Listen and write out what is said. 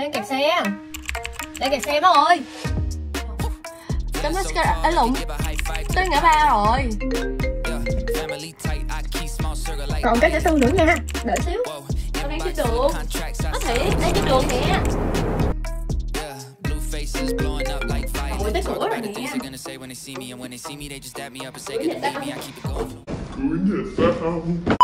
Đang kẹt xe. Đang kẹt xe bác ơi. Cái mascara ấy lụng. Tới ngã ba rồi. Còn cái ngã tư nữa nha. Đợi xíu. Con đang trên đường. Có thể đang trên đường nè. Ôi tới cửa rồi nè. Cứ nhìn ta không.